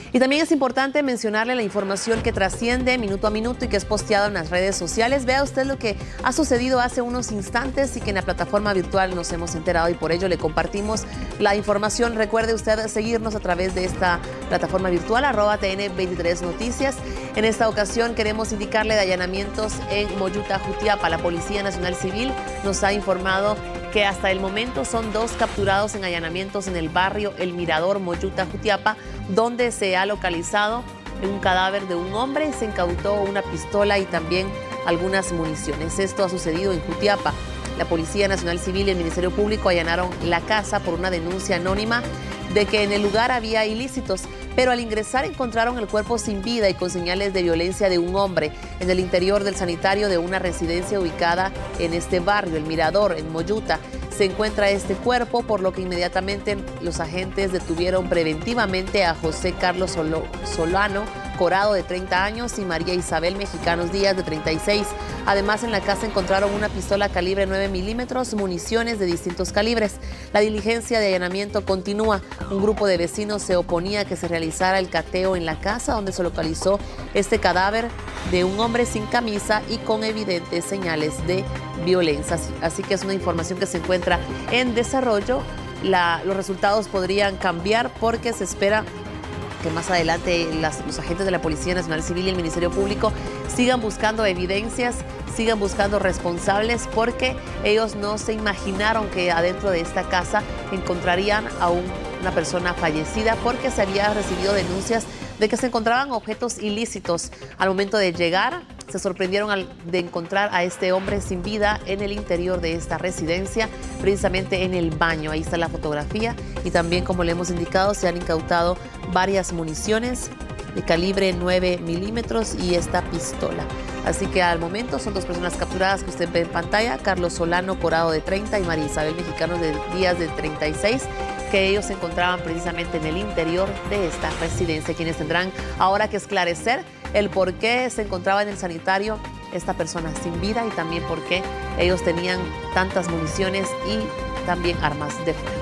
Y también es importante mencionarle la información que trasciende minuto a minuto y que es posteada en las redes sociales. Vea usted lo que ha sucedido hace unos instantes y que en la plataforma virtual nos hemos enterado y por ello le compartimos la información. Recuerde usted seguirnos a través de esta plataforma virtual, @TN23 Noticias. En esta ocasión queremos indicarle de allanamientos en Moyuta, Jutiapa. La Policía Nacional Civil nos ha informado que hasta el momento son 2 capturados en allanamientos en el barrio El Mirador, Moyuta, Jutiapa, donde se ha localizado un cadáver de un hombre, se incautó una pistola y también algunas municiones. Esto ha sucedido en Jutiapa. La Policía Nacional Civil y el Ministerio Público allanaron la casa por una denuncia anónima de que en el lugar había ilícitos, pero al ingresar encontraron el cuerpo sin vida y con señales de violencia de un hombre en el interior del sanitario de una residencia ubicada en este barrio, El Mirador, en Moyuta. Se encuentra este cuerpo, por lo que inmediatamente los agentes detuvieron preventivamente a José Carlos Solano Corado, de 30 años, y María Isabel Mexicanos Díaz, de 36. Además, en la casa encontraron una pistola calibre 9 milímetros, municiones de distintos calibres. La diligencia de allanamiento continúa. Un grupo de vecinos se oponía a que se realizara el cateo en la casa donde se localizó este cadáver de un hombre sin camisa y con evidentes señales de violencia. Así que es una información que se encuentra en desarrollo. Los resultados podrían cambiar porque se espera que más adelante los agentes de la Policía Nacional Civil y el Ministerio Público sigan buscando evidencias, sigan buscando responsables, porque ellos no se imaginaron que adentro de esta casa encontrarían a una persona fallecida, porque se había recibido denuncias de que se encontraban objetos ilícitos. Al momento de llegar, se sorprendieron de encontrar a este hombre sin vida en el interior de esta residencia, precisamente en el baño. Ahí está la fotografía y también, como le hemos indicado, se han incautado varias municiones de calibre 9 milímetros y esta pistola. Así que al momento son 2 personas capturadas que usted ve en pantalla: Carlos Solano Corado, de 30, y María Isabel Mexicanos Díaz, de 36, que ellos se encontraban precisamente en el interior de esta residencia, quienes tendrán ahora que esclarecer el por qué se encontraba en el sanitario esta persona sin vida y también por qué ellos tenían tantas municiones y también armas de fuego.